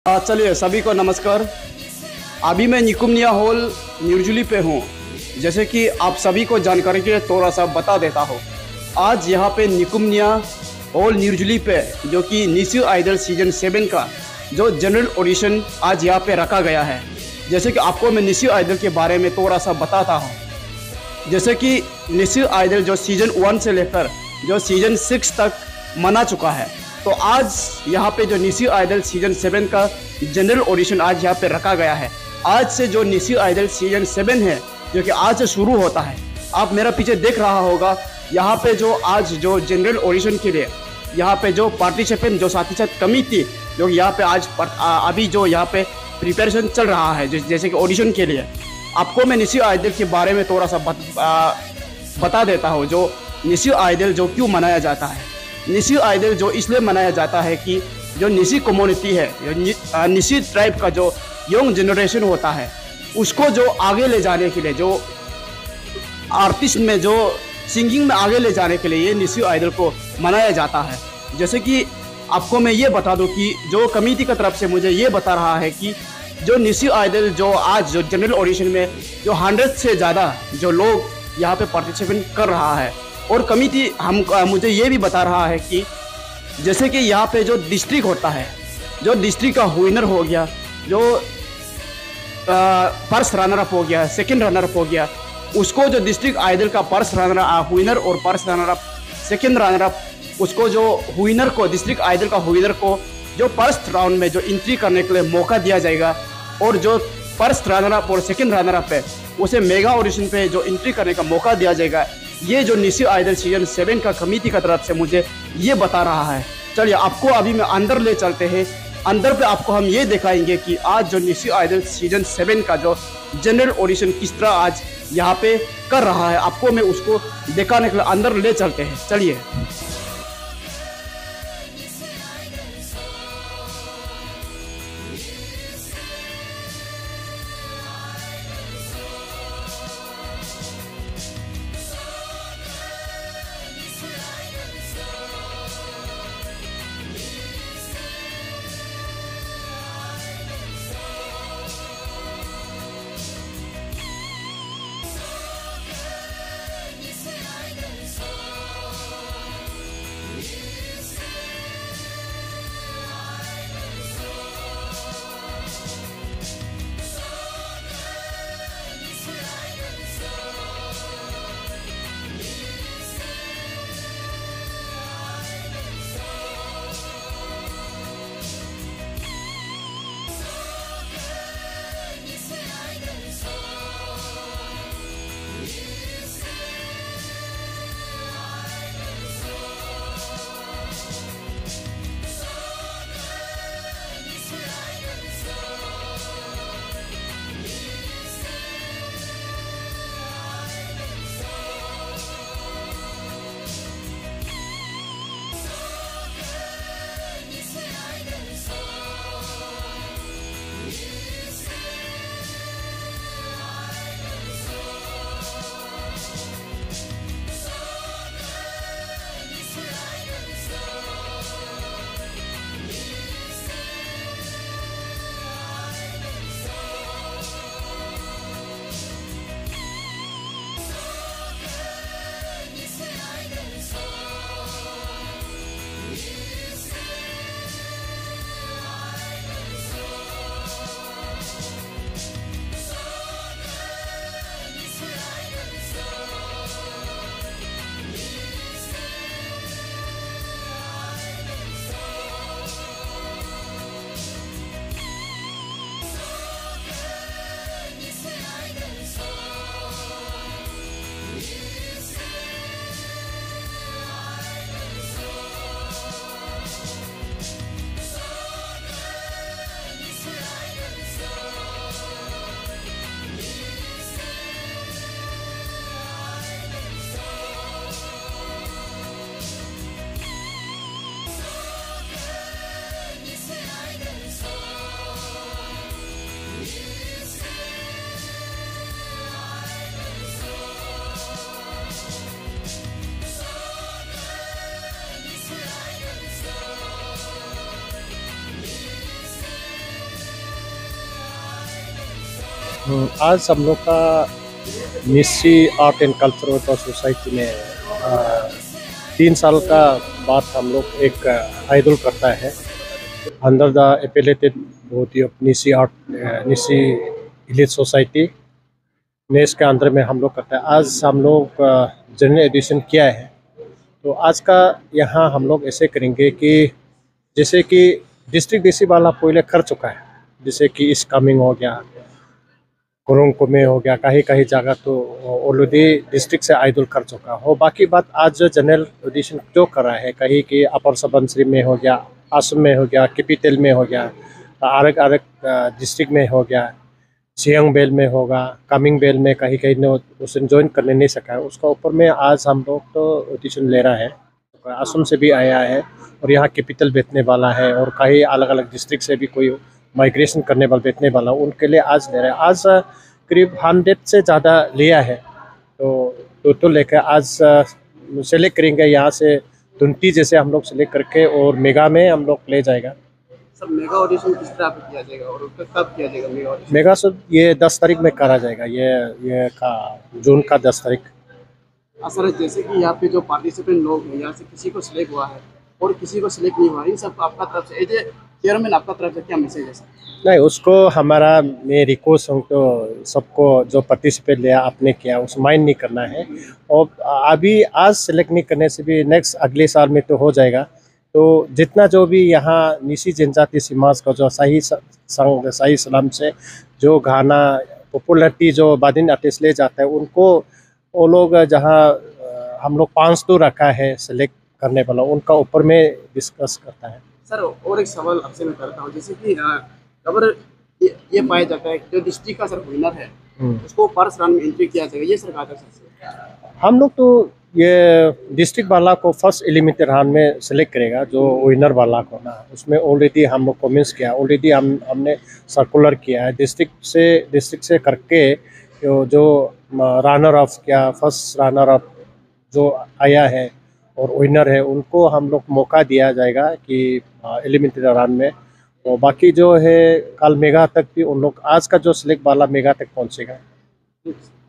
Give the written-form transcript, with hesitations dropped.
चलिए सभी को नमस्कार। अभी मैं निकुम्निया हॉल न्यूजुली पे हूँ। जैसे कि आप सभी को जानकारी के लिए थोड़ा सा बता देता हूँ। आज यहाँ पे निकुम्निया हॉल न्यूजुली पे जो कि निस्यू आइडल सीजन 7 का जो जनरल ऑडिशन आज यहाँ पे रखा गया है। जैसे कि आपको मैं निस्यू आइडल के बारे में थोड़ा सा बताता हूँ। जैसे कि निस्यू आइडल जो सीजन 1 से लेकर जो सीजन 6 तक मना चुका है, तो आज यहाँ पे जो निस्यू आइडल सीजन 7 का जनरल ऑडिशन आज यहाँ पे रखा गया है। आज से जो निस्यू आइडल सीजन 7 है जो कि आज से शुरू होता है। आप मेरा पीछे देख रहा होगा, यहाँ पे जो आज जो जनरल ऑडिशन के लिए यहाँ पे जो पार्टिसिपेंट जो साथ ही साथ कमिटी जो यहाँ पे आज अभी जो यहाँ पे प्रिपरेशन चल रहा है जैसे कि ऑडिशन के लिए, आपको मैं निस्यू आइडल के बारे में थोड़ा सा बता देता हूँ। जो निस्यू आइडल जो क्यों मनाया जाता है। निस्यू आइडल जो इसलिए मनाया जाता है कि जो निस्यू कम्युनिटी है, निस्यू ट्राइब का जो यंग जनरेशन होता है, उसको जो आगे ले जाने के लिए, जो आर्टिस्ट में जो सिंगिंग में आगे ले जाने के लिए ये निस्यू आइडल को मनाया जाता है। जैसे कि आपको मैं ये बता दूं कि जो कमेटी की तरफ से मुझे ये बता रहा है कि जो निस्यू आइडल जो आज जो जनरल ऑडिशन में जो 100 से ज़्यादा जो लोग यहाँ पे पार्टिसिपेट कर रहा है, और कमेटी मुझे ये भी बता रहा है कि जैसे कि यहाँ पे जो डिस्ट्रिक्ट होता है, जो डिस्ट्रिक्ट का विनर हो गया, जो फर्स्ट रनर अप हो गया, सेकंड रनर अप हो गया, उसको जो डिस्ट्रिक्ट आइडल का फर्स्ट रनर विनर और first runner up second runner up, उसको जो विनर को डिस्ट्रिक्ट आइडल का विनर को जो फर्स्ट राउंड में जो एंट्री करने के लिए मौका दिया जाएगा, और जो फर्स्ट रनर अप और सेकंड रनर अप है उसे मेगा ऑडिशन पे जो एंट्री करने का मौका दिया जाएगा। ये जो निस्यू आइडल सीजन 7 का कमेटी की तरफ से मुझे ये बता रहा है। चलिए आपको अभी मैं अंदर ले चलते हैं। अंदर पे आपको हम ये दिखाएंगे कि आज जो निस्यू आइडल सीजन 7 का जो जनरल ऑडिशन किस तरह आज यहाँ पे कर रहा है, आपको मैं उसको दिखाने के लिए अंदर ले चलते हैं। चलिए। आज हम लोग का निस्सी आर्ट एंड कल्चरल सोसाइटी में 3 साल का बाद हम लोग एक आइडल करता है under the affiliated body of निस्सी इलीट सोसाइटी ने इसके अंदर में हम लोग करते हैं। आज हम लोग जनरल एडिशन किया है, तो आज का यहाँ हम लोग ऐसे करेंगे कि जैसे कि डिस्ट्रिक्ट डीसी वाला पहले कर चुका है, जैसे कि इस कमिंग हो गया, कुरुंग में हो गया, कहीं कहीं जगह तो ऑलरेडी डिस्ट्रिक्ट से आइडल कर चुका हो। बाकी बात आज जो जनरल एडिशन जो कर रहा है, कहीं कि अपर सुबनसिरी में हो गया, असम में हो गया, कैपिटल में हो गया, अलग अलग डिस्ट्रिक्ट में हो गया, सियांग बेल में होगा, कमिंग बेल में कहीं कहीं ने उसे ज्वाइन करने नहीं सका है, उसका ऊपर में आज हम लोग तो एडिशन ले रहा है। असम से भी आया है और यहाँ कैपिटल बैठने वाला है, और कहीं अलग अलग डिस्ट्रिक्ट से भी कोई माइग्रेशन करने वाला बैठने वाला, उनके लिए आज ले रहे हैं। आज करीब 100 से ज़्यादा लिया है, तो लेकर आज सेलेक्ट करेंगे यहाँ से 20 जैसे हम लोग सेलेक्ट करके, और मेगा में हम लोग ले जाएगा। सर मेगा ऑडिशन किस तरह पे किया जाएगा और कब किया जाएगा मेगा ऑडिशन? मेगा सब ये 10 तारीख में करा जाएगा, ये का जून का 10 तारीख। सर जैसे कि यहाँ पे जो पार्टिसिपेंट लोग हैं, यहाँ से किसी को सिलेक्ट हुआ है और किसी को सिलेक्ट नहीं हुआ, इन सब आपका तरफ से एज ए चेयरमैन आपका तरफ से क्या मैसेज है सर? नहीं, उसको मैं रिक्वेस्ट हूँ तो सबको जो पार्टिसिपेट लिया आपने किया उस माइंड नहीं करना है, और अभी आज सेलेक्ट नहीं करने से भी नेक्स्ट अगले साल में तो हो जाएगा। तो जितना जो भी यहाँ निसी जनजाति समाज का जो सही सलाम से जो गाना पॉपुलरिटी जो बादिन आर्टिस्ट ले जाता है, उनको वो लोग जहाँ हम लोग 5 तो रखा है सेलेक्ट करने वाला, उनका ऊपर में डिस्कस करता है। सर और एक सवाल आपसे मैं करता हूँ, जैसे कि अगर ये पाया जाता है कि जो डिस्ट्रिक्ट का सर विनर है उसको फर्स्ट राउंड में एंट्री किया जाएगा, ये सरकार का सबसे हम लोग तो ये डिस्ट्रिक्ट वाला को फर्स्ट एलिमिनेटेड राउंड में सेलेक्ट करेगा, जो विनर वाला को ना, उसमें ऑलरेडी हम लोग कमेंट्स किया, ऑलरेडी हमने सर्कुलर किया है डिस्ट्रिक्ट से करके जो रनर अप क्या फर्स्ट रनर अप जो आया है और विनर है, उनको हम लोग मौका दिया जाएगा कि एलिमिनेटेड राउंड में, और बाकी जो है कल मेगा तक भी उन लोग आज का जो सिलेक्ट वाला मेगा तक पहुंचेगा।